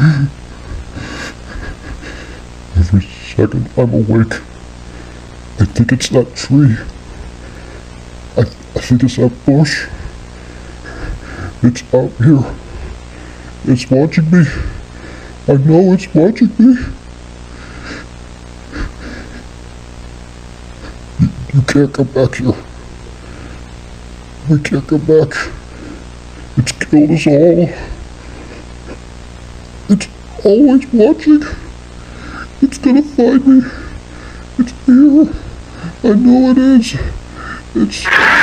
Every second I'm awake, I think it's that tree. I think it's that bush. It's out here. It's watching me. I know it's watching me. You can't come back here. We can't come back. It's killed us all. It's always watching. It's gonna find me. It's here. I know it is. It's...